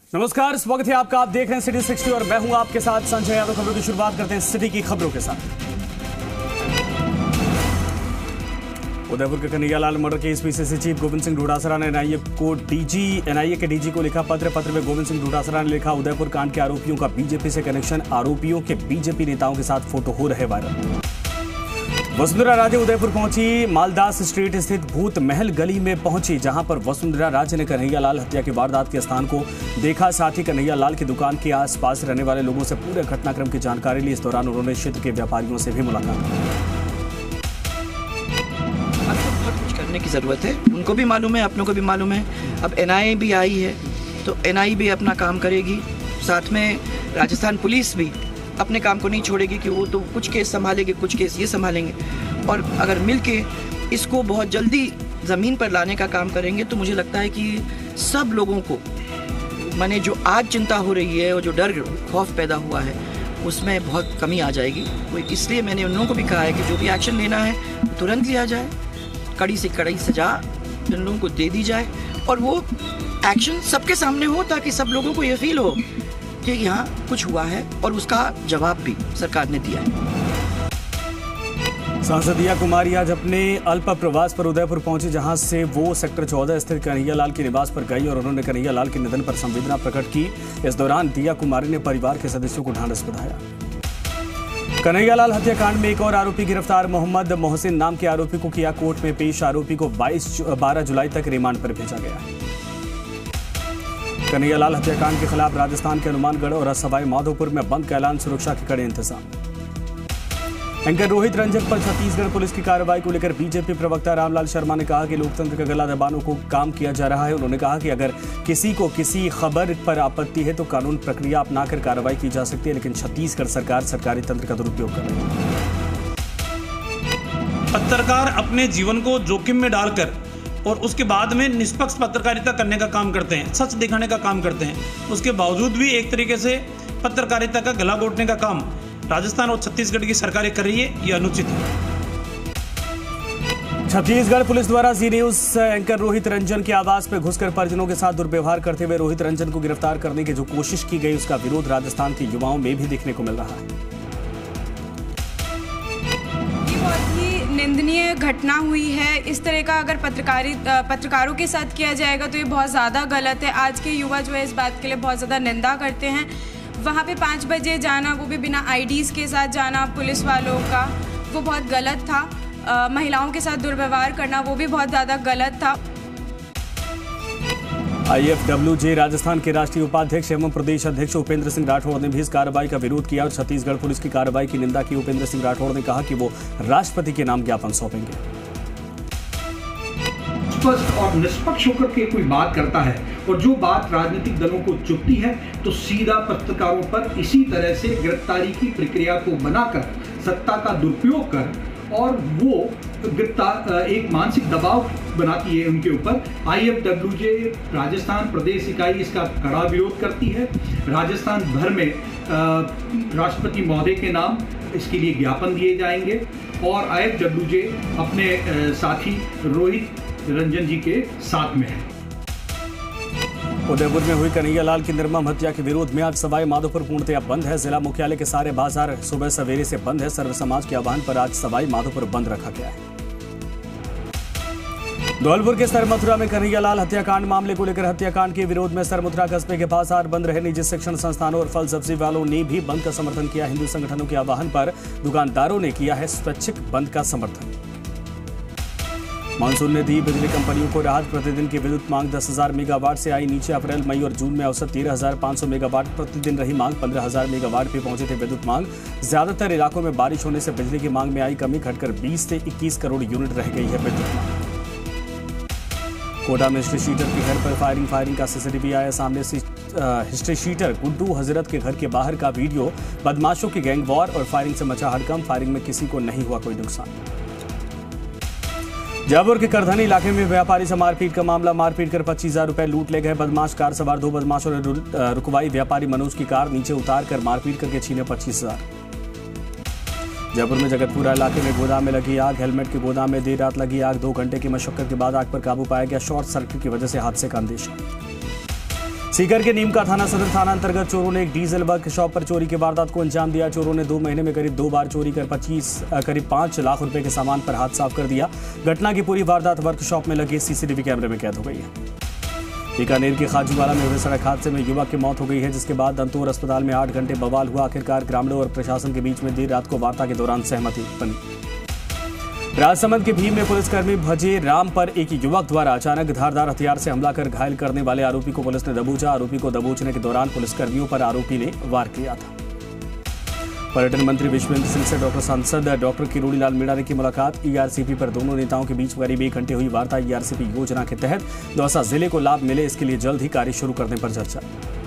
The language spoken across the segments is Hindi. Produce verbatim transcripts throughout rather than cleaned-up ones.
नमस्कार, स्वागत है आपका। आप देख रहे हैं सिटी सिक्सटी और मैं हूं आपके साथ संजय यादव। खबरों की शुरुआत करते हैं सिटी की खबरों के साथ। उदयपुर के Kanhaiyalal murder case PCC chief Govind Singh Dotasra ने एनआईए को डीजी एनआईए के डीजी को लिखा पत्र। पत्र में गोविंद सिंह डोटासरा ने लिखा, उदयपुर कांड के आरोपियों का बीजेपी से कनेक्शन, आरोपियों के बीजेपी नेताओं के साथ फोटो हो रहे वायरल। वसुंधरा राजे उदयपुर पहुंची। मालदास स्ट्रीट स्थित भूत महल गली में पहुंची, जहां पर वसुंधरा राजे ने कन्हैयालाल हत्या की वारदात के स्थान को देखा। साथ ही कन्हैयालाल की दुकान के आसपास रहने वाले लोगों से पूरे घटनाक्रम की जानकारी ली। इस दौरान उन्होंने क्षेत्र के व्यापारियों से भी मुलाकात की। करने की जरूरत है, उनको भी मालूम है, अपनों को भी मालूम है। अब एनआईए भी आई है तो एनआईए भी अपना काम करेगी, साथ में राजस्थान पुलिस भी अपने काम को नहीं छोड़ेगी कि वो तो कुछ केस संभालेंगे, कुछ केस ये संभालेंगे। और अगर मिलके इसको बहुत जल्दी ज़मीन पर लाने का काम करेंगे तो मुझे लगता है कि सब लोगों को, माने जो आज चिंता हो रही है और जो डर खौफ पैदा हुआ है उसमें बहुत कमी आ जाएगी। तो इसलिए मैंने उन लोगों को भी कहा है कि जो भी एक्शन लेना है तुरंत लिया जाए, कड़ी से कड़ी सजा उन लोगों को दे दी जाए और वो एक्शन सबके सामने हो, ताकि सब लोगों को ये फील हो कि यहाँ कुछ हुआ है और उसका जवाब भी सरकार ने दिया है। सांसद दिया कुमारी आज अपने अल्प प्रवास पर उदयपुर पहुंची, जहां से वो सेक्टर चौदह स्थित कन्हैयालाल के निवास पर गई और उन्होंने कन्हैयालाल के निधन पर संवेदना प्रकट की। इस दौरान दिया कुमारी ने परिवार के सदस्यों को ढांढस बंधाया। कन्हैयालाल हत्याकांड में एक और आरोपी गिरफ्तार। मोहम्मद मोहसिन नाम के आरोपी को किया कोर्ट में पेश। आरोपी को बाईस बारह जुलाई तक रिमांड पर भेजा गया। कन्हैयालाल हत्याकांड के खिलाफ राजस्थान के हनुमानगढ़ और सवाई माधोपुर में बंद का ऐलान, सुरक्षा के कड़े इंतजाम। एंकर रोहित रंजन पर छत्तीसगढ़ पुलिस की कार्रवाई को लेकर बीजेपी प्रवक्ता रामलाल शर्मा ने कहा कि लोकतंत्र का गला दबाने को काम किया जा रहा है। उन्होंने कहा कि अगर किसी को किसी खबर पर आपत्ति है तो कानून प्रक्रिया अपनाकर कार्रवाई की जा सकती है, लेकिन छत्तीसगढ़ सरकार सरकारी तंत्र का दुरुपयोग कर रही है। पत्रकार अपने जीवन को जोखिम में डालकर और उसके बाद में निष्पक्ष पत्रकारिता करने का काम करते हैं, सच दिखाने का काम करते हैं। उसके बावजूद भी एक तरीके से पत्रकारिता का गला घोटने का काम राजस्थान और छत्तीसगढ़ की सरकारें कर रही है, ये अनुचित है। छत्तीसगढ़ पुलिस द्वारा जी न्यूज एंकर रोहित रंजन के आवास पर घुसकर परिजनों के साथ दुर्व्यवहार करते हुए रोहित रंजन को गिरफ्तार करने की जो कोशिश की गई, उसका विरोध राजस्थान के युवाओं में भी देखने को मिल रहा है। निंदनीय घटना हुई है। इस तरह का अगर पत्रकारी पत्रकारों के साथ किया जाएगा तो ये बहुत ज़्यादा गलत है। आज के युवा जो है इस बात के लिए बहुत ज़्यादा निंदा करते हैं। वहाँ पे पाँच बजे जाना, वो भी बिना आईडीज़ के साथ जाना पुलिस वालों का, वो बहुत गलत था। आ, महिलाओं के साथ दुर्व्यवहार करना, वो भी बहुत ज़्यादा गलत था। आईएफडब्ल्यूजे राजस्थान के राष्ट्रीय उपाध्यक्ष एवं प्रदेश अध्यक्ष उपेंद्र सिंह राठौड़ ने भी इस कार्रवाई का विरोध किया और छत्तीसगढ़ पुलिस की कार्रवाई की निंदा की। उपेंद्र सिंह राठौड़ ने कहा कि वो राष्ट्रपति के नाम ज्ञापन सौंपेंगे। स्पष्ट और निष्पक्ष होकर के कोई बात करता है और जो बात राजनीतिक दलों को चुभती है तो सीधा पत्रकारों पर इसी तरह से गिरफ्तारी की प्रक्रिया को बनाकर सत्ता का दुरुपयोग कर और वो गिरफ्तार एक मानसिक दबाव बनाती है उनके ऊपर। आईएफडब्ल्यूजे राजस्थान प्रदेश इकाई इसका कड़ा विरोध करती है। राजस्थान भर में राष्ट्रपति महोदय के नाम इसके लिए ज्ञापन दिए जाएंगे और आईएफडब्ल्यूजे अपने साथी रोहित रंजन जी के साथ में है। उदयपुर में हुई कन्हैयालाल की निर्मम हत्या के विरोध में आज सवाई माधोपुर पूर्णतया बंद है। जिला मुख्यालय के सारे बाजार सुबह सवेरे से बंद है। सर्व समाज के आह्वान पर आज सवाई माधोपुर बंद रखा गया है। धौलपुर के सरमथुरा में कन्हैयालाल हत्याकांड मामले को लेकर हत्याकांड के विरोध में सरमथुरा कस्बे के बाजार बंद रहे। निजी शिक्षण संस्थानों और फल सब्जी वालों ने भी बंद का समर्थन किया। हिंदू संगठनों के आह्वान पर दुकानदारों ने किया है स्वैच्छिक बंद का समर्थन। मानसून ने दी बिजली कंपनियों को राहत। प्रतिदिन की विद्युत मांग दस हजार मेगावाट से आई नीचे। अप्रैल, मई और जून में औसत तेरह हजार पाँच सौ मेगावाट प्रतिदिन रही मांग। पंद्रह हजार मेगावाट पे पहुंचे थे विद्युत मांग। ज्यादातर इलाकों में बारिश होने से बिजली की मांग में आई कमी, घटकर बीस से इक्कीस करोड़ यूनिट रह गई है विद्युत मांग। कोटा में हिस्ट्री शीटर के घर पर फायरिंग फायरिंग का सीसीटीवी आया सामने। हिस्ट्री शीटर गुड्डू हजरत के घर के बाहर का वीडियो। बदमाशों की गैंग वॉर और फायरिंग से मचा हड़कंप। फायरिंग में किसी को नहीं हुआ कोई नुकसान। जयपुर के करधनी इलाके में व्यापारी से मारपीट का मामला। मारपीट कर पच्चीस हजार रुपए लूट ले गए बदमाश। कार सवार दो बदमाशों ने रुकवाई व्यापारी मनोज की कार। नीचे उतार कर मारपीट करके छीने पच्चीस हजार। जयपुर में जगतपुरा इलाके में गोदाम में लगी आग। हेलमेट के गोदाम में देर रात लगी आग। दो घंटे की मशक्कत के बाद आग पर काबू पाया गया। शॉर्ट सर्किट की वजह से हादसे का अंदेशा। सीकर के नीम का थाना सदर थाना अंतर्गत चोरों ने एक डीजल वर्कशॉप पर चोरी की वारदात को अंजाम दिया। चोरों ने दो महीने में करीब दो बार चोरी कर पच्चीस करीब पांच लाख रुपए के सामान पर हाथ साफ कर दिया। घटना की पूरी वारदात वर्कशॉप में लगे सीसीटीवी कैमरे में कैद हो गई है। बीकानेर के खाजूवाला में हुए सड़क हादसे में युवक की मौत हो गई है, जिसके बाद दंतोर अस्पताल में आठ घंटे बवाल हुआ। आखिरकार ग्रामीणों और प्रशासन के बीच में देर रात को वार्ता के दौरान सहमति बनी। राजसमंद के भीम में पुलिसकर्मी भजे राम पर एक युवक द्वारा अचानक धारदार हथियार से हमला कर घायल करने वाले आरोपी को पुलिस ने दबोचा। आरोपी को दबोचने के दौरान पुलिसकर्मियों पर आरोपी ने वार किया था। पर्यटन मंत्री विश्वेंद्र सिंह से डॉक्टर सांसद डॉक्टर किरोड़ी लाल मीणा ने की मुलाकात। ईआरसीपी पर दोनों नेताओं के बीच करीब एक घंटे हुई वार्ता। ईआरसीपी योजना के तहत दौसा जिले को लाभ मिले, इसके लिए जल्द ही कार्य शुरू करने पर चर्चा।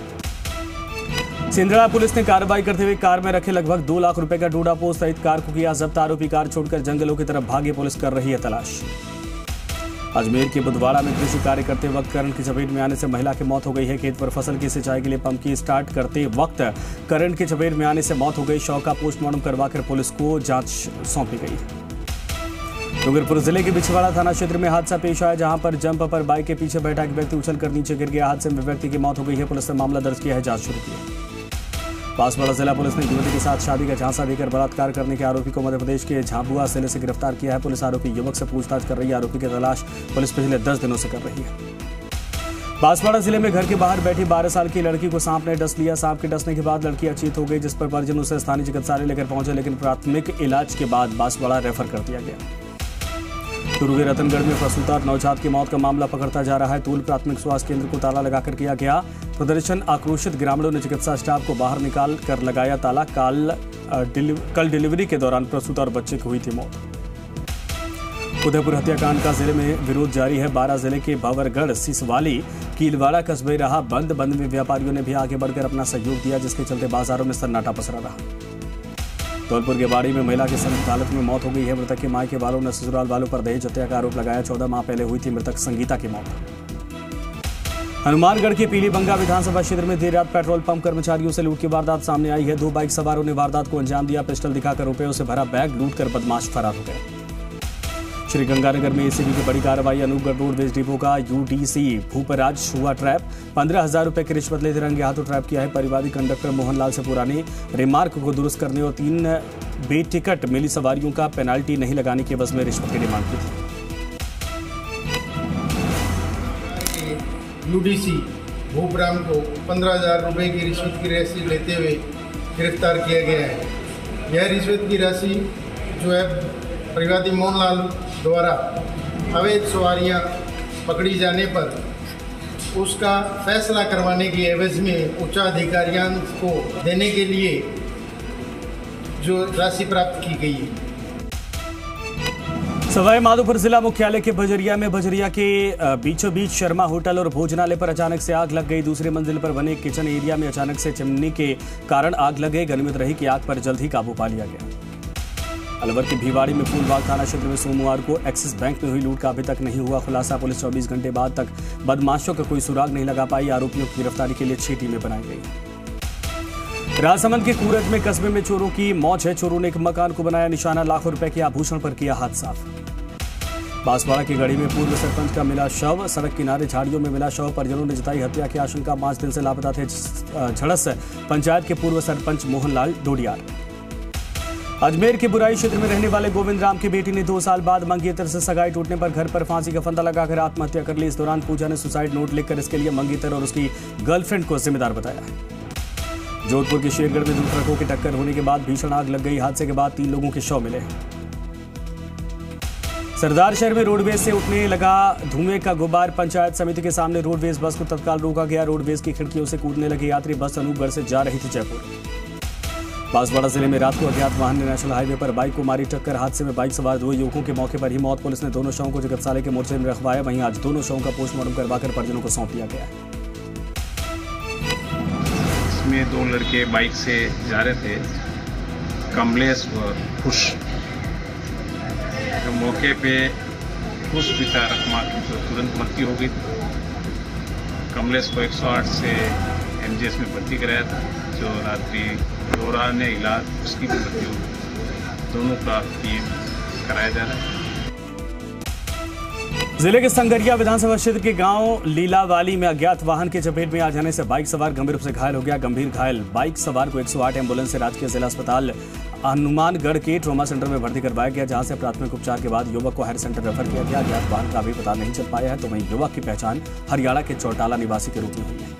सिंधड़ा पुलिस ने कार्रवाई करते हुए कार में रखे लगभग दो लाख रुपए का डोडा पोस्ट सहित कार को किया जब्त। आरोपी कार छोड़कर जंगलों की तरफ भागे, पुलिस कर रही है तलाश। अजमेर के बुधवाड़ा में कृषि कार्य करते वक्त करंट की चपेट में आने से महिला की मौत हो गई है। खेत पर फसल की सिंचाई के लिए पंप की स्टार्ट करते वक्त करंट की चपेट में आने से मौत हो गई। शव का पोस्टमार्टम करवाकर पुलिस को जांच सौंपी गई। डूंगरपुर जिले के बिछवाड़ा थाना क्षेत्र में हादसा पेश आया, जहां पर जंप पर बाइक के पीछे बैठा एक व्यक्ति उछलकर नीचे गिर गया। हादसे में व्यक्ति की मौत हो गई है। पुलिस ने मामला दर्ज किया है, जांच शुरू की है। बांसवाड़ा जिला पुलिस ने युवती के साथ शादी का झांसा देकर बलात्कार करने के आरोपी को मध्य प्रदेश के झाबुआ जिले से गिरफ्तार किया है। पुलिस आरोपी युवक से पूछताछ कर रही है। आरोपी की तलाश पुलिस पिछले दस दिनों से कर रही है। बांसवाड़ा जिले में घर के बाहर बैठी बारह साल की लड़की को सांप ने डस लिया। सांप के डसने के बाद लड़की अचेत हो गई, जिस पर परिजन उसे स्थानीय चिकित्सालय लेकर पहुंचे, लेकिन प्राथमिक इलाज के बाद बांसवाड़ा रेफर कर दिया गया। चूरू के रतनगढ़ में प्रसूता और नवजात की मौत का मामला पकड़ता जा रहा है। तूल प्राथमिक स्वास्थ्य केंद्र को ताला लगाकर किया गया प्रदर्शन। आक्रोशित ग्रामीणों ने चिकित्सा स्टाफ को बाहर निकाल कर लगाया ताला। कल डिलीव, कल डिलीवरी के दौरान प्रसूता और बच्चे की हुई थी मौत। उदयपुर हत्याकांड का जिले में विरोध जारी है। बारां जिले के बावरगढ़, सिसवाली, कीलवाड़ा कस्बे रहा बंद। बंद में व्यापारियों ने भी आगे बढ़कर अपना सहयोग दिया, जिसके चलते बाजारों में सन्नाटा पसरा रहा। धौलपुर के बाड़ी में महिला की संदिग्ध हालत में मौत हो गई है। मृतक के मायके वालों ने ससुराल वालों पर दहेज हत्या का आरोप लगाया। चौदह माह पहले हुई थी मृतक संगीता की मौत। हनुमानगढ़ के पीलीबंगा विधानसभा क्षेत्र में देर रात पेट्रोल पंप कर्मचारियों से लूट की वारदात सामने आई है। दो बाइक सवारों ने वारदात को अंजाम दिया। पिस्टल दिखाकर रुपयों से भरा बैग लूटकर बदमाश फरार हो गए। श्रीगंगानगर में एसीबी की बड़ी कार्रवाई। अनूपगढ़ रोडवेज डिपो का यूडीसी भूपराज हुआ ट्रैप। पंद्रह हजार रुपए की रिश्वत लेते रंगे हाथों ट्रैप किया है। परिवादी कंडक्टर मोहनलाल से पुराने रिमार्क को दुरुस्त करने और तीन बेटिकट मिली सवारियों का पेनाल्टी नहीं लगाने के एवज में रिश्वत की डिमांड की थी। यूडीसी भूपराम को पंद्रह हजार रुपये की रिश्वत की राशि लेते हुए गिरफ्तार किया गया है। यह रिश्वत की राशि जो है परिवादी मोहनलाल द्वारा अवैध सवारियां पकड़ी जाने पर उसका फैसला करवाने की एवज में उच्चाधिकारियों को देने के लिए जो राशि प्राप्त की गई है। सवाई माधोपुर जिला मुख्यालय के बजरिया में बजरिया के बीचों बीच शर्मा होटल और भोजनालय पर अचानक से आग लग गई। दूसरी मंजिल पर बने किचन एरिया में अचानक से चिमनी के कारण आग लग गई। गनीमत रही कि आग पर जल्द ही काबू पा लिया गया। अलवर के भिवाड़ी में फूलबाग थाना क्षेत्र में सोमवार को एक्सिस बैंक में हुई लूट का अभी तक नहीं हुआ खुलासा। पुलिस चौबीस घंटे बाद तक बदमाशों का कोई सुराग नहीं लगा पाई। आरोपियों की गिरफ्तारी के लिए छह टीमें बनाई गई। राजसमंद के कूरज में कस्बे में चोरों की मौज है। चोरों ने एक मकान को बनाया निशाना, लाखों रुपए के आभूषण पर किया हाथ साफ। बांसवाड़ा की गढ़ी में पूर्व सरपंच का मिला शव। सड़क किनारे झाड़ियों में मिला शव। परिजनों ने जताई हत्या की आशंका। पांच दिन से लापता थे झड़स पंचायत के पूर्व सरपंच मोहनलाल डोडियार। अजमेर के बुराई क्षेत्र में रहने वाले गोविंद राम की बेटी ने दो साल बाद मंगेतर से सगाई टूटने पर घर पर फांसी का फंदा लगाकर आत्महत्या कर ली। इस दौरान पूजा ने सुसाइड नोट लिखकर इसके लिए मंगेतर और उसकी गर्लफ्रेंड को जिम्मेदार बताया है। जोधपुर के शेरगढ़ में दो ट्रकों की टक्कर होने के बाद भीषण आग लग गई। हादसे के बाद तीन लोगों के शव मिले। सरदार शहर में रोडवेज से उठने लगा धुएं का गुब्बार। पंचायत समिति के सामने रोडवेज बस को तत्काल रोका गया। रोडवेज की खिड़कियों से कूदने लगी यात्री। बस अनूपगढ़ से जा रही थी जयपुर। बांसवाड़ा जिले में रात को अज्ञात वाहन ने नेशनल हाईवे पर बाइक को मारी टक्कर। हादसे में बाइक सवार दो युवकों के मौके पर ही मौत। पुलिस ने दोनों शवों को चिकित्सालय के मोर्चे में रखवाया। वहीं आज दोनों शवों का पोस्टमार्टम करवाकर परिजनों को सौंप दिया गया। इसमें दो लड़के बाइक से जा रहे थे, कमलेश और खुश। तो मौके पे खुश पिता रखमा की तो तुरंत मृत्यु हो गई। कमलेश को एक सौ आठ से एमजीएस में भर्ती कराया था। जो रात्रि दौरान इलाज उसकी भी मृत्यु हो गई। दोनों का टीम कराया जा रहा है। जिले के संगरिया विधानसभा क्षेत्र के गांव लीलावाली में अज्ञात वाहन की चपेट में आ जाने से बाइक सवार गंभीर रूप से घायल हो गया। गंभीर घायल बाइक सवार को एक सौ आठ एम्बुलेंस से राजकीय जिला अस्पताल हनुमानगढ़ के ट्रॉमा सेंटर में भर्ती करवाया गया, जहां से प्राथमिक उपचार के बाद युवक को हायर सेंटर रेफर किया गया। अज्ञात वाहन का अभी पता नहीं चल पाया है, तो वहीं युवक की पहचान हरियाणा के चौटाला निवासी के रूप में हुई है।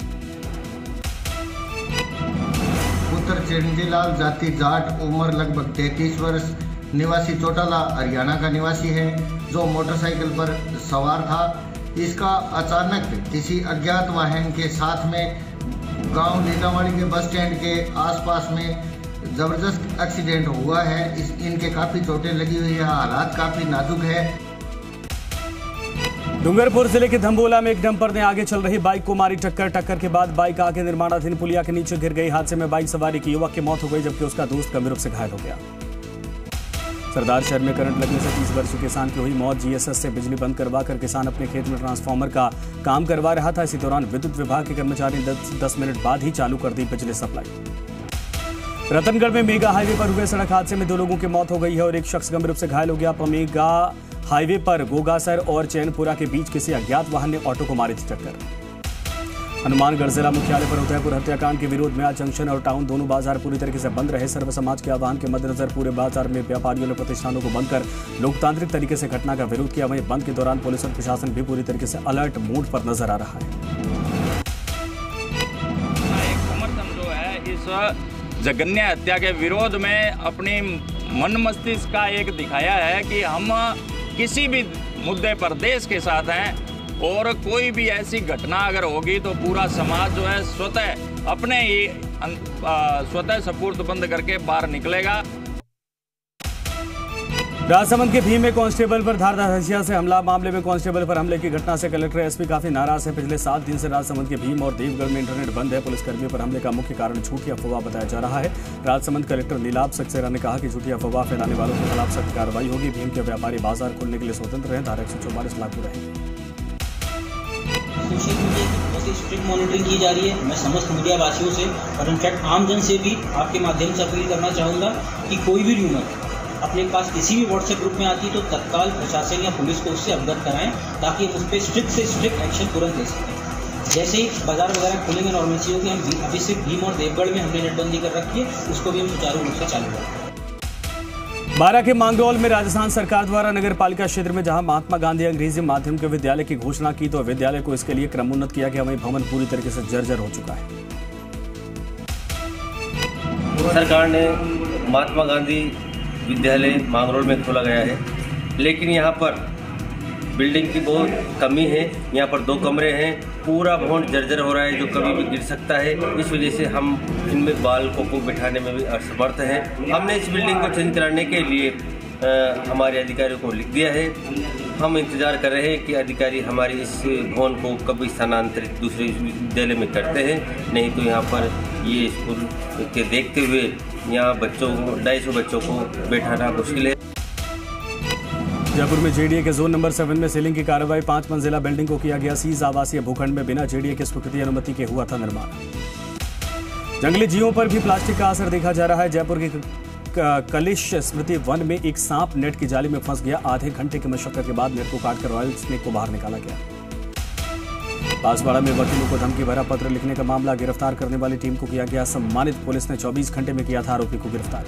पुत्र चिरंजीलाल, जाति जाट, उम्र लगभग तैंतीस वर्ष, निवासी चौटाला हरियाणा का निवासी है, जो मोटरसाइकिल पर सवार था। इसका अचानक किसी अज्ञात वाहन के साथ में गांव लीलावाड़ी के बस स्टैंड के आसपास में जबरदस्त एक्सीडेंट हुआ है। इस इनके काफ़ी चोटें लगी हुई है, हालात काफ़ी नाजुक है। डूंगरपुर जिले के धम्बोला में एक डंपर ने आगे चल रही बाइक को मारी टक्कर। टक्कर के बाद बाइक आगे निर्माणाधीन पुलिया के नीचे गिर गई। हादसे में बाइक सवार एक युवक की मौत हो गई, जबकि उसका दोस्त गंभीर रूप से घायल हो गया। सरदार शहर में करंट लगने से तीस वर्षीय किसान की हुई मौत। जीएसएस से बिजली बंद करवाकर किसान अपने खेत में ट्रांसफार्मर का काम करवा रहा था। इसी दौरान विद्युत विभाग के कर्मचारी ने दस मिनट बाद ही चालू कर दी बिजली सप्लाई। रतनगढ़ में मेगा हाईवे पर हुए सड़क हादसे में दो लोगों की मौत हो गई है और एक शख्स गंभीर रूप से घायल हो गया। मेगा हाईवे पर गोगासर और चैनपुरा के बीच किसी अज्ञात वाहन ने ऑटो को मारी थी टक्कर। हनुमानगढ़ जिला मुख्यालय पर उदयपुर हत्याकांड के विरोध में आज जंक्शन और टाउन दोनों बाजार पूरी तरीके से बंद रहे। सर्व समाज के आह्वान के मद्देनजर पूरे बाजार में व्यापारियों ने प्रतिष्ठानों को बंद कर लोकतांत्रिक तरीके से घटना का विरोध किया। वहीं बंद के दौरान पुलिस और प्रशासन भी पूरी तरीके से अलर्ट मोड पर नजर आ रहा है। जो है इस जघन्य हत्या के विरोध में अपनी मन मस्तिष्क का एक दिखाया है कि हम किसी भी मुद्दे पर देश के साथ हैं और कोई भी ऐसी घटना अगर होगी तो पूरा समाज जो है स्वतः अपने ही स्वतः सपूर्द बंद करके बाहर निकलेगा। राजसमंद के भीम में कांस्टेबल पर धारदार हथियार से हमला। मामले में कांस्टेबल पर हमले की घटना से कलेक्टर एसपी काफी नाराज है। पिछले सात दिन से राजसमंद के भीम और देवगढ़ में इंटरनेट बंद है। पुलिसकर्मियों पर हमले का मुख्य कारण झूठी अफवाह बताया जा रहा है। राजसमंद कलेक्टर नीलाभ सक्सेना ने कहा कि झूठी अफवाह फैलाने वालों के खिलाफ सख्त कार्रवाई होगी। भीम के व्यापारी बाजार खोलने के लिए स्वतंत्र है। धारा एक सौ चौवालीस लागू रहेगी। सोशल मीडिया की बहुत ही स्ट्रिक्ट मॉनिटरिंग की जा रही है। मैं समस्त मीडिया वासियों से और इनफैक्ट आमजन से भी आपके माध्यम से अपील करना चाहूँगा कि कोई भी र्यूमर अपने पास किसी भी व्हाट्सएप ग्रुप में आती है तो तत्काल प्रशासन या पुलिस को उससे अवगत कराएं, ताकि हम उस पर स्ट्रिक्ट से स्ट्रिक्ट एक्शन तुरंत ले सकें। जैसे ही बाजार वगैरह खुलेंगे नॉर्मल होगी, हम अभी से भीम और देवगढ़ में हमने नेटबंदी कर रखी है, उसको भी हम सुचारू रूप से चालू करें। बारा के मांगरोल में राजस्थान सरकार द्वारा नगर पालिका क्षेत्र में जहां महात्मा गांधी अंग्रेजी माध्यम के विद्यालय की घोषणा की, तो विद्यालय को इसके लिए क्रमोन्नत किया गया। वहीं भवन पूरी तरीके से जर्जर हो चुका है। सरकार ने महात्मा गांधी विद्यालय मांगरोल में खोला गया है, लेकिन यहाँ पर बिल्डिंग की बहुत कमी है। यहाँ पर दो कमरे हैं, पूरा भवन जर्जर हो रहा है जो कभी भी गिर सकता है। इस वजह से हम इनमें बालकों को बिठाने में भी असमर्थ हैं। हमने इस बिल्डिंग को चेंज कराने के लिए आ, हमारे अधिकारियों को लिख दिया है। हम इंतज़ार कर रहे हैं कि अधिकारी हमारे इस भवन को कब स्थानांतरित दूसरे विद्यालय में करते हैं, नहीं तो यहाँ पर ये स्कूल के देखते हुए यहाँ बच्चों को ढाई सौ बच्चों को बैठाना मुश्किल है। जयपुर में जेडीए के जोन नंबर सेवन में सीलिंग की कार्रवाई। पांच मंजिला बिल्डिंग को किया गया सीज। आवासीय भूखंड में बिना जेडीए की स्वीकृति अनुमति के हुआ था निर्माण। जंगली जीवों पर भी प्लास्टिक का असर देखा जा रहा है। जयपुर के कलिश स्मृति वन में एक सांप नेट की जाली में फंस गया। आधे घंटे की मशक्कत के बाद नेट को काटकर रॉयल स्नेक को बाहर निकाला गया। बांसवाड़ा में वकीलों को धमकी भरा पत्र लिखने का मामला। गिरफ्तार करने वाली टीम को किया गया सम्मानित। पुलिस ने चौबीस घंटे में किया था आरोपी को गिरफ्तार।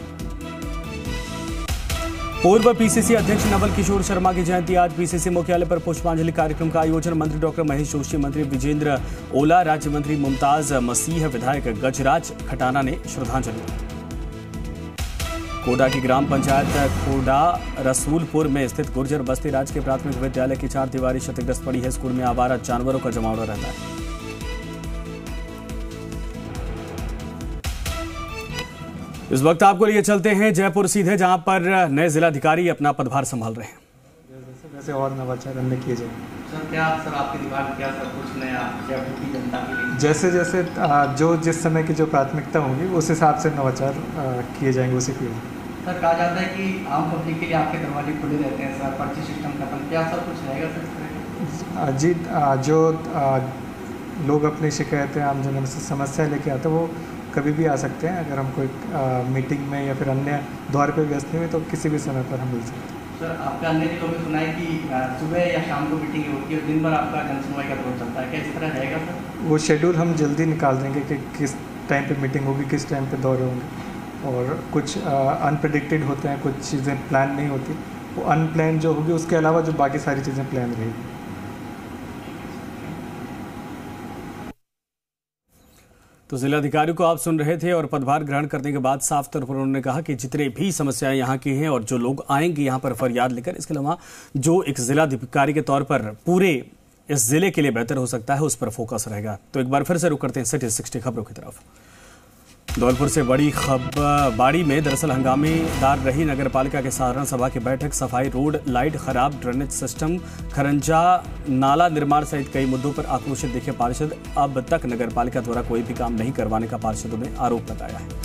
पूर्व पीसीसी अध्यक्ष नवल किशोर शर्मा की जयंती। आज पीसीसी मुख्यालय पर पुष्पांजलि कार्यक्रम का आयोजन। मंत्री डॉक्टर महेश जोशी, मंत्री विजेंद्र ओला, राज्य मंत्री मुमताज मसीह, विधायक गजराज खटाना ने श्रद्धांजलि दी। कोडा की ग्राम पंचायत कोडा रसूलपुर में स्थित गुर्जर बस्ती राजकीय प्राथमिक विद्यालय की चार दीवारी क्षतिग्रस्त पड़ी है। स्कूल में आवारा जानवरों का जमावड़ा रहता है। इस वक्त आपको लिए चलते हैं जयपुर सीधे, जहां पर नए जिलाधिकारी अपना पदभार संभाल रहे हैं। वैसे और नवाचार अन्य किए जाए। सर क्या सर आपके दिमाग में क्या सब कुछ नया जयपुर की जनता के लिए? जैसे जैसे जो जिस समय की जो प्राथमिकता होगी उस हिसाब से नवाचार किए जाएंगे, उसी की। सर कहा जाता है कि आम पब्लिक के लिए आपके दरवाजे खुले रहते हैं सर, पर्ची सिस्टम खत्म, क्या सब कुछ रहेगा सर? जी, जो लोग अपनी शिकायतें आम जन से समस्या लेके आते हैं वो कभी भी आ सकते हैं। अगर हम कोई मीटिंग में या फिर अन्य दौर पर व्यस्त नहीं हुए तो किसी भी समय पर हम मिल सकते हैं। सर, आपका अन्य जिलों में सुना है कि सुबह या शाम को मीटिंग होती है और दिन भर आपका जनसुनवाई का दौर चलता है, क्या इस तरह रहेगा सर? वो शेड्यूल हम जल्दी निकाल देंगे कि किस टाइम पे मीटिंग होगी, किस टाइम पे दौरे होंगे। और कुछ अनप्रेडिक्टेड होते हैं, कुछ चीज़ें प्लान नहीं होती, वो अनप्लान जो होगी उसके अलावा जो बाकी सारी चीज़ें प्लान रहेगी। तो जिलाधिकारी को आप सुन रहे थे और पदभार ग्रहण करने के बाद साफ तौर पर उन्होंने कहा कि जितने भी समस्याएं यहाँ की हैं और जो लोग आएंगे यहाँ पर फरियाद लेकर, इसके अलावा जो एक जिलाधिकारी के तौर पर पूरे इस जिले के लिए बेहतर हो सकता है उस पर फोकस रहेगा। तो एक बार फिर से रुक करते हैं सिटी सिक्सटी खबरों की तरफ। धौलपुर से बड़ी खबर बाड़ी में दरअसल हंगामेदार रही नगरपालिका के साधारण सभा की बैठक। सफाई, रोड, लाइट, खराब ड्रेनेज सिस्टम, खरंजा नाला निर्माण सहित कई मुद्दों पर आक्रोशित दिखे पार्षद। अब तक नगरपालिका द्वारा कोई भी काम नहीं करवाने का पार्षदों ने आरोप लगाया है।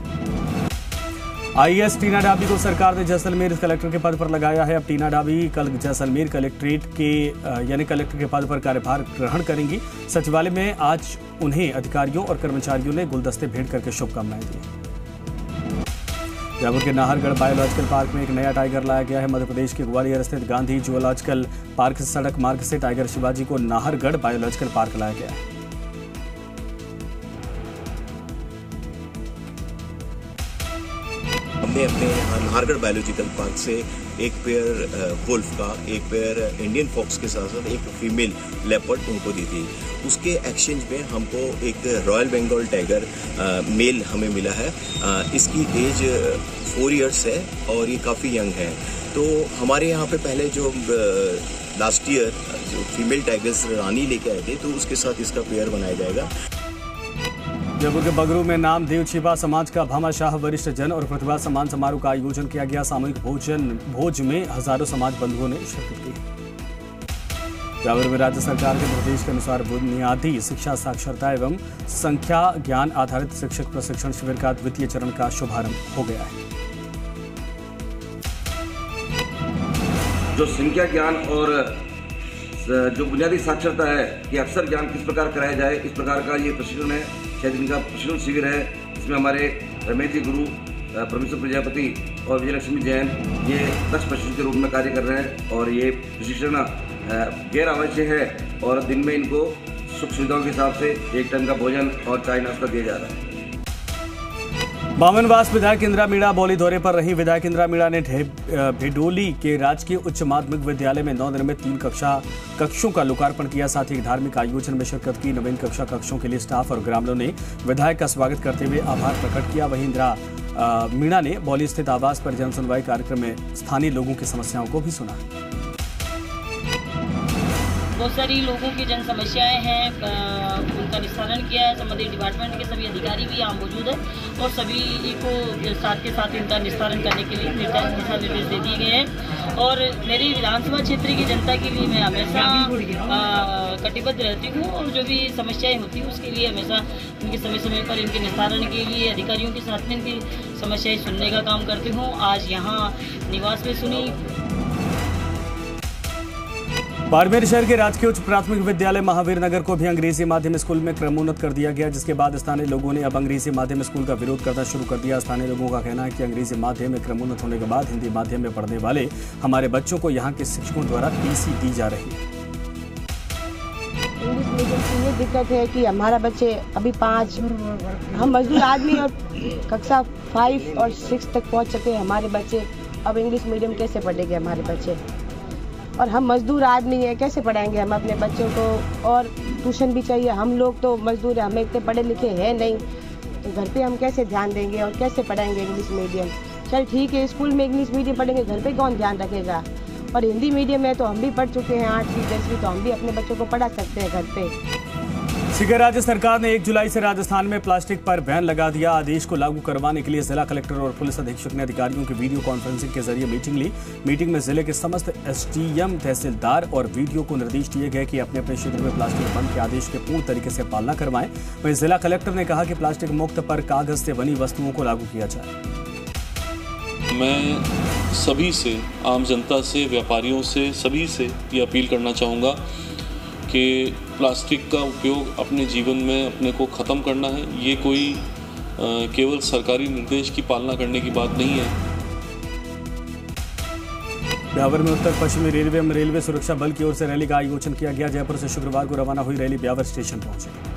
आईएएस टीना डाबी को सरकार ने जैसलमेर कलेक्टर के पद पर लगाया है। अब टीना डाबी कल जैसलमेर कलेक्ट्रेट के यानी कलेक्टर के पद पर कार्यभार ग्रहण करेंगी। सचिवालय में आज उन्हें अधिकारियों और कर्मचारियों ने गुलदस्ते भेंट करके शुभकामनाएं दी। जयपुर के नाहरगढ़ बायोलॉजिकल पार्क में एक नया टाइगर लाया गया है। मध्य प्रदेश के ग्वालियर स्थित गांधी जूलॉजिकल पार्क से सड़क मार्ग से टाइगर शिवाजी को नाहरगढ़ बायोलॉजिकल पार्क लाया गया है। हमने अपने यहाँ नाहरगढ़ बायोलॉजिकल पार्क से एक पेयर वुल्फ का, एक पेयर इंडियन फॉक्स के साथ साथ एक फीमेल लेपर्ड उनको दी थी। उसके एक्सचेंज में हमको एक रॉयल बंगाल टाइगर मेल हमें मिला है। आ, इसकी एज फोर इयर्स है और ये काफ़ी यंग है। तो हमारे यहाँ पे पहले जो लास्ट ईयर जो फीमेल टाइगर्स रानी लेके आए थे, तो उसके साथ इसका पेयर बनाया जाएगा। जयपुर के बगरू में नाम देव छिपा समाज का भामाशाह वरिष्ठ जन और प्रतिभा सम्मान समारोह का आयोजन किया गया। सामूहिक भोजन भोज में हजारों समाज बंधुओं ने शिरकत की। जावर में राज्य सरकार के निर्देश के अनुसार बुनियादी शिक्षा साक्षरता एवं संख्या ज्ञान आधारित शिक्षक प्रशिक्षण शिविर का द्वितीय चरण का शुभारंभ हो गया है। जो संख्या ज्ञान और जो बुनियादी साक्षरता है कि अक्सर ज्ञान किस प्रकार कराया जाए, इस प्रकार का ये प्रशिक्षण है। छह दिन का प्रशिक्षण शिविर है। इसमें हमारे रमेश जी गुरु, परमेश्वर प्रजापति और विजयलक्ष्मी जैन ये दक्ष प्रशिक्षक के रूप में कार्य कर रहे हैं और ये प्रशिक्षण गैर आवश्यक है और दिन में इनको सुख सुविधाओं के हिसाब से एक टाइम का भोजन और चाय नाश्ता दिया जा रहा है। बामनवास विधायक इंदिरा मीणा बौली दौरे पर रही। विधायक इंदिरा मीणा ने भेडोली के राजकीय उच्च माध्यमिक विद्यालय में नवनिर्मित तीन कक्षा कक्षों का लोकार्पण किया। साथ ही एक धार्मिक आयोजन में शिरकत की। नवीन कक्षा कक्षों के लिए स्टाफ और ग्रामीणों ने विधायक का स्वागत करते हुए आभार प्रकट किया। वहीं इंदिरा मीणा ने बौली स्थित आवास पर जनसुनवाई कार्यक्रम में स्थानीय लोगों की समस्याओं को भी सुना। बहुत सारी लोगों की जन समस्याएं हैं, उनका निस्तारण किया है। संबंधित डिपार्टमेंट के सभी अधिकारी भी यहाँ मौजूद हैं और सभी को साथ के साथ इनका निस्तारण करने के लिए दिशा निर्देश दे दिए गए हैं। और मेरी विधानसभा क्षेत्र की जनता के लिए मैं हमेशा कटिबद्ध रहती हूँ और जो भी समस्याएं होती हैं उसके लिए हमेशा उनके समय समय पर इनके निस्तारण के लिए अधिकारियों के साथ में इनकी समस्याएं सुनने का काम करती हूँ। आज यहाँ निवास में सुनी। बाड़मेर शहर के राजकीय उच्च प्राथमिक विद्यालय महावीर नगर को भी अंग्रेजी माध्यम स्कूल में क्रमोन्नत कर दिया गया, जिसके बाद स्थानीय लोगों ने अब अंग्रेजी माध्यम स्कूल का विरोध करना शुरू कर दिया। स्थानीय लोगों का कहना है कि अंग्रेजी माध्यम में क्रमोन्नत होने के बाद हिंदी माध्यम में पढ़ने वाले हमारे बच्चों को यहाँ के शिक्षकों द्वारा टीसी दी जा रही है। इंग्लिश मीडियम की ये दिक्कत है कि हमारा बच्चे अभी पाँच हम मजदूर आदमी और कक्षा फाइव और सिक्स तक पहुँच सके हमारे बच्चे, अब इंग्लिश मीडियम कैसे पढ़ेंगे हमारे बच्चे? और हम मजदूर आदमी हैं, कैसे पढ़ाएंगे हम अपने बच्चों को? और ट्यूशन भी चाहिए। हम लोग तो मजदूर हैं, हमें इतने पढ़े लिखे हैं नहीं, तो घर पे हम कैसे ध्यान देंगे और कैसे पढ़ाएंगे इंग्लिश मीडियम? चल ठीक है, स्कूल में इंग्लिश मीडियम पढ़ेंगे, घर पे कौन ध्यान रखेगा? और हिंदी मीडियम में तो हम भी पढ़ चुके हैं आठवीं दसवीं, तो हम भी अपने बच्चों को पढ़ा सकते हैं घर पे। सीकर राज्य सरकार ने एक जुलाई से राजस्थान में प्लास्टिक पर बैन लगा दिया। आदेश को लागू करवाने के लिए जिला कलेक्टर और पुलिस अधीक्षक ने अधिकारियों की वीडियो कॉन्फ्रेंसिंग के जरिए मीटिंग ली। मीटिंग में जिले के समस्त एसडीएम, तहसीलदार और वीडियो को निर्देश दिए गए कि अपने अपने क्षेत्र में प्लास्टिक बंद के आदेश के पूर्ण तरीके से पालना करवाएं। वहीं जिला कलेक्टर ने कहा कि प्लास्टिक मुक्त पर कागज से बनी वस्तुओं को लागू किया जाए। मैं सभी से, आम जनता से, व्यापारियों से, सभी से ये अपील करना चाहूँगा कि प्लास्टिक का उपयोग अपने जीवन में अपने को ख़त्म करना है। ये कोई आ, केवल सरकारी निर्देश की पालना करने की बात नहीं है। ब्यावर में उत्तर पश्चिमी रेलवे में रेलवे सुरक्षा बल की ओर से रैली का आयोजन किया गया। जयपुर से शुक्रवार को रवाना हुई रैली ब्यावर स्टेशन पहुंची।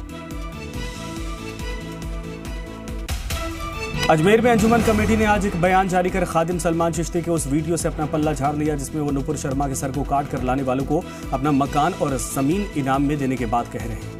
अजमेर में अंजुमन कमेटी ने आज एक बयान जारी कर खादिम सलमान चिश्ती के उस वीडियो से अपना पल्ला झाड़ लिया जिसमें वो नुपुर शर्मा के सर को काट कर लाने वालों को अपना मकान और जमीन इनाम में देने की बात कह रहे हैं।